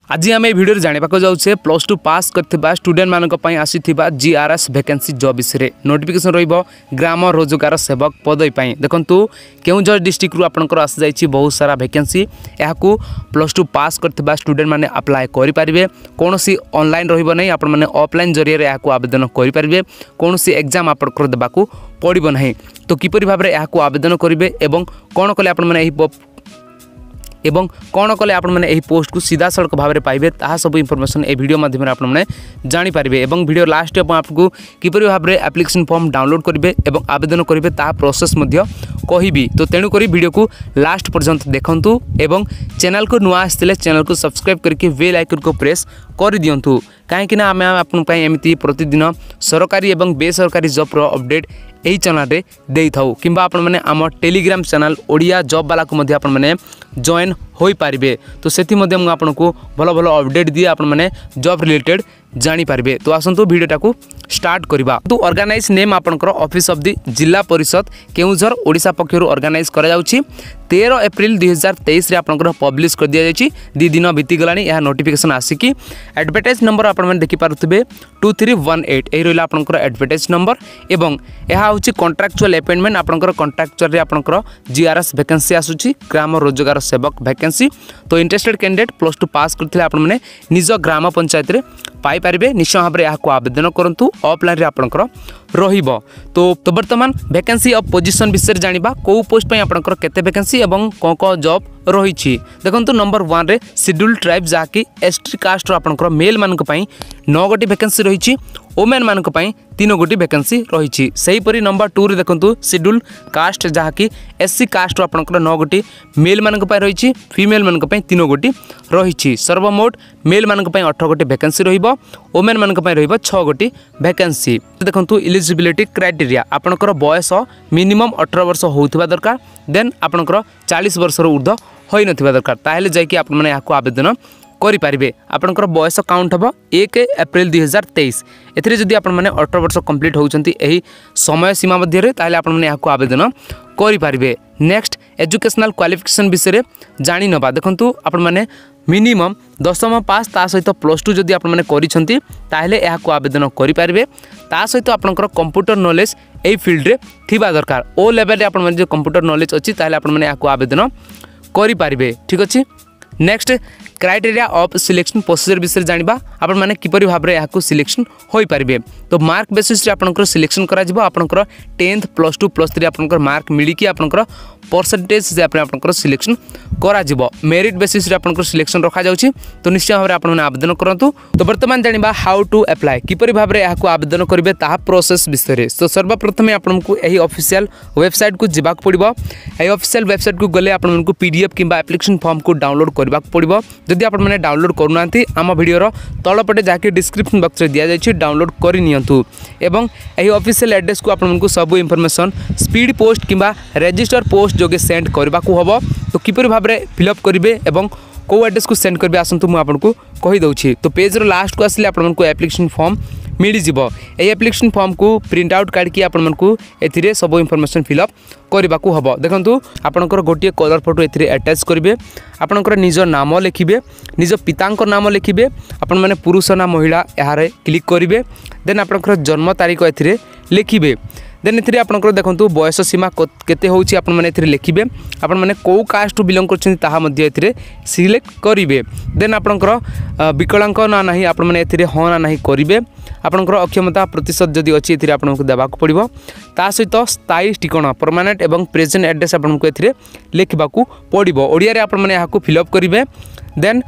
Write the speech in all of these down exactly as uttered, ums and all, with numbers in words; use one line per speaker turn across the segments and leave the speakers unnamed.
आज आम भिडियो जाना जाऊे प्लस टू पास करथिबा स्टूडेंट मानक पई आसीथिबा जीआरएस वैकेंसी जॉब विषय नोटिफिकेशन रहिबो ग्राम रोजगार सेवक पदवी पई देखंतु केउंझर डिस्ट्रिक्ट रु आपनकर आसी जाईची बहुत सारा वैकेंसी याकू प्लस टू पास करथिबा स्टूडेंट माने अप्लाई करि परिबे कोनोसी ऑनलाइन रहिबो नै आपन माने ऑफलाइन जरिया रे याकू आवेदन करि परिबे कोनोसी एग्जाम आपनकर देबाकू पड़िबो नै तो किपरि भाबरे याकू आवेदन करिवे एवं कोन कले आपन माने एही एवं कौन कले आपण मैंने यही पोस्ट को सीधा सड़क भाव में पाइबे ताहा सब इनफॉरमेशन ए वीडियो माध्यम रे आपण मैंने जानि पारिबे एवं वीडियो लास्ट आपको किपरि भाव में एप्लिकेशन फॉर्म डाउनलोड करेंगे एवं आवेदन करेंगे ताहा प्रोसेस मध्य कहिबी तो तेणु करी वीडियो को लास्ट पर्यंत देखंतु एवं चैनल को नुआ आसले चैनल को सब्सक्राइब करके बेल आइकन को प्रेस कर दियंतु कहीं आम आपन एमती प्रतिदिन सरकारी एवं बेसरकारी जॉब रो अपडेट यही चैनल रे देई थाउ किंबा आपण माने आम टेलीग्राम चैनल ओडिया जॉब वाला को मध्य आपण माने जॉइन होई पारिबे तो सेति मध्य मु आपण को भलो भलो अपडेट दिए आपण माने जॉब रिलेटेड जानी पारिबे तो आसंतु वीडियोटा को स्टार्ट करबा तो ऑर्गेनाइज नेम आपनकर ऑफिस ऑफ द जिला परिषद केउझर ओडिशा पक्षरु ऑर्गेनाइज करा जाउची तेरह एप्रिल दुई हजार तेईस रे आपनकर पब्लिश कर दिया जायची दी दिन बीती गलानी यह नोटिफिकेशन आसिकी एडवर्टाइज नंबर आपण माने देखि पारुथिबे टू थ्री वन एट एही रहला आपनकर एडवर्टाइज नंबर एवं यह होची कॉन्ट्रैक्चुअल अपॉइंटमेंट आपनकर कॉन्ट्रैक्चुअल रे आपनकर जीआरएस वैकेंसी आसुची ग्राम रोजगार सेवक वैकेंसी तो interested candidate plus two pass करथिले आपण माने निज ग्राम पंचायत रे पाई पारिबे निश्चय भाव में यहाँ आवेदन करंतु ऑफलाइन रे आपनकर रहिबो तो तो वर्तमान वैकेंसी ऑफ पोजीशन विषय जानिबा को पोस्ट पई आपनकर केते वैकेंसी एवं को को जॉब रही देखो नंबर वन रे शेड्यूल ट्राइब जहाँकि एसटी कास्ट आपनकर मेल मानक पई नौ गोटी वैकेंसी रही ओमेन मानक पई तीन गोटी वैकेंसी रही सही परी नंबर टू रे देखंतु शेड्यूल कास्ट जहाँकि एससी कास्ट आपनकर नौ गोटी मेल मानक पई रही फीमेल मानक पई तीन गोटी रही सर्वमोट मेल मानक पई अठारह गोटी वैकेंसी रहिबो ओमेन मानक पई रहिबो छह गोटी वैकेंसी देखंतु एलिजिबिलिटी क्राइटेरिया आपनकर बयस मिनिमम अठारह वर्ष होउथिबा दरकार देन आपनकर चालीस वर्ष रो ऊर्ध्व होई नथिबा दरकार ताहेले जाय कि आपण माने याको आवेदन करि पारिबे आपनकर बयस काउंट हबो एक एप्रिल दुई हजार तेईस एथिरे जदि आपण माने अठारह वर्ष कंप्लीट होउचंती एही समय सीमा मध्य रे ताहेले आपण माने याको आवेदन करि पारिबे नेक्स्ट एजुकेशनल क्वालिफिकेशन विषय जानि नबा देखंतु आपण माने मिनिमम दशम पास ता सहित प्लस टू जदि आपण माने करिसंती ताहेले याको आवेदन करि पारिबे ता सहित आपनकर कंप्यूटर नॉलेज एही फील्ड रे थिबा दरकार ओ लेवल रे आपण माने जो कंप्यूटर नॉलेज अछि ताहेले आपण माने याको आवेदन करि पारिबे ठीक अछि next criteria of selection procedure विषय जानिबा आपण माने किपरि भाबरे याको सिलेक्शन होई पारिबे तो मार्क बेसिस रे आपनकर सिलेक्शन करा जिवो आपनकर tenth plus two plus three आपनकर मार्क मिली कि आपनकर परसेंटेज से आपनकर सिलेक्शन करा जिवो मेरिट बेसिस रे आपनकर सिलेक्शन रखा जाउची तो निश्चय भाबरे आपण माने आवेदन करंतु तो वर्तमान जानिबा हाउ टू अप्लाई किपरि भाबरे याको आवेदन करिवे ताहा प्रोसेस विषय तो सर्वप्रथम आपनकु एही ऑफिशियल वेबसाइट को जिबाक पड़िबो एही ऑफिशियल वेबसाइट को गले आपनकु पीडीएफ किबा एप्लिकेशन फॉर्म को डाउनलोड करबाक पड़िबो जदि आपण माने डाउनलोड करूनांती आम वीडियो रो तळ पटे जाके डिस्क्रिप्शन बॉक्स रे दिया जायछि डाउनलोड करि नियंतु एवं एही ऑफिशियल एड्रेस को आपण मानकु सब इनफॉरमेशन स्पीड पोस्ट किबा रजिस्टर पोस्ट जोगे सेंड करबा को हबो तो किपर भाबरे फिल अप करिवे एवं को एड्रेस को सेंड करबे आसंतु मु आपन को कहि दउछि तो पेज रो लास्ट को आसले आपण मानकु एप्लिकेशन फॉर्म मिली जिवो ए एप्लिकेशन फॉर्म को प्रिंट आउट काढ कि आपण मानकु एथिरे सब इनफॉरमेशन फिल अप करबा को हबो देखंतु आपनकर गोटिए कलर फोटो एथिरे अटैच करिवे आपनकर निज नाम लिखिबे निज पितांकर नाम लिखिबे आपण माने पुरुष ना महिला यारे क्लिक करिवे देन आपनकर जन्म तारीख एथिरे लिखिबे देन एथिरे आपनकर देखंतु बयस सीमा केते होउची आपण माने एथिरे लिखिबे आपण माने को कास्ट बिलोंग करछन ताहा मध्ये एथिरे सिलेक्ट करिवे देन आपनकर विकलांग ना नाही आपण माने एथिरे ह ना नाही करिवे आपनकर अक्षमता प्रतिशत जदि अछि एथिरे आपनको देबाक पड़िबो ता सहित स्थायी ठिकाना परमानेंट एवं प्रेजेंट एड्रेस आपनको एथिरे लिखबाकू पड़िबो ओडिया रे आपण माने याकू फिल अप करिवे देन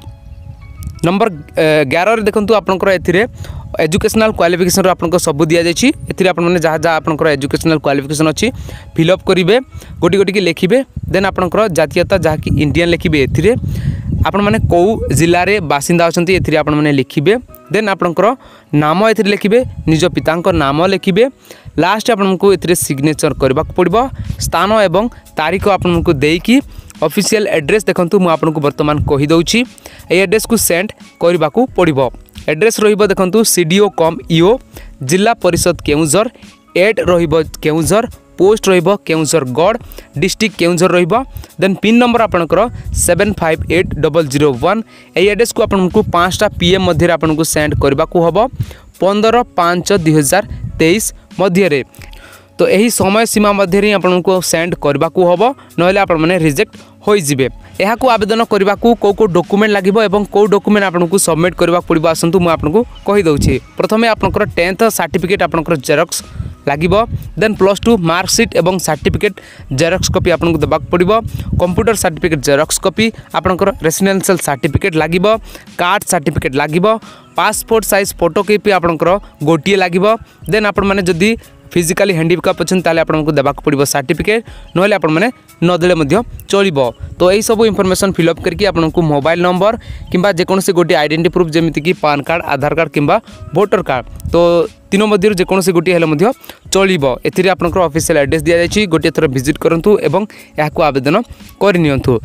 नंबर ग्यारह रे देखंतु आपनकर एथिरे एजुकेशनल क्वालिफिकेशन रो आपनको सब दिया जायछि एथिरे आपण माने जहा जहा आपनकर एजुकेशनल क्वालिफिकेशन अछि फिल अप करिवे गोटी गोटी के लिखिबे देन आपनकर जातीयता जहा कि इंडियन लिखिबे एथिरे आपण माने को जिल्ला रे बासिंदा अछंती एथिरे आपण माने लिखिबे देन आपनकर नाम एथिरे लिखिबे निज पितांकर नाम लिखिबे लास्ट आपनको एथिरे सिग्नेचर करबाक पड़िबो स्थान एवं तारीख आपनको देई कि ऑफिशियल एड्रेस देखंतु मु आपनको वर्तमान कहि दउछि ए एड्रेस को सेंड करबाकू पड़िबो एड्रेस रहिबो देखंतु सीडीओ कम ईओ जिला परिषद केउझर एट रहिबो केउझर पोस्ट रहिबो केउंझर गढ़ डिस्ट्रिक्ट केउंझर रहिबो देन पिन नंबर आपनकर seven five eight zero zero one ए एड्रेस को आपनको पाँचटा पीएम मध्य आपनको सेंड करबा को हबो पंद्रह पाँच दुई हजार तेईस मध्य। तो यही समय सीमा मध्य ही आपको सेंड करने को हम ना आप रिजेक्ट हो जाए। यह आवेदन करने को कौ कौ डॉक्यूमेंट लगे और कौ डॉक्यूमेंट आपको सबमिट करने पड़ो आसतु मुझे आपको कहीदे। प्रथम आपंकर टेन्थ सर्टिफिकेट आपंकर जेरक्स लगे देन प्लस टू मार्कशीट एवं सर्टिफिकेट जेरक्स कॉपी आपको देवाक पड़ो कंप्यूटर सर्टिफिकेट जेरक्स कॉपी आपंकर रेसिडेंशियल सर्टिफिकेट लगे कार्ड सर्टिफिकेट लगे पासपोर्ट साइज फोटो कॉपी आपंकर गोटे लगे देन आपण मैंने जदि फिजिकाली हैंडिकैप अच्छा ताले आपको देवाक पड़ो सर्टिफिकेट ना आपने नदेले चलो। तो यही सब इनफॉरमेशन फिलअप करके आपको मोबाइल नंबर किंबा जेकोसी गोटे आइडेंटिटी प्रूफ जमीती कि पान कार्ड आधार कार्ड किंबा वोटर कार्ड तो तीनों मध्य जेकोसी गोटे हेल्ले चलो। एथिरे आपनकर ऑफिशियल एड्रेस दि जाइए गोटे थर विजिट करूँ और यह आवेदन करनी।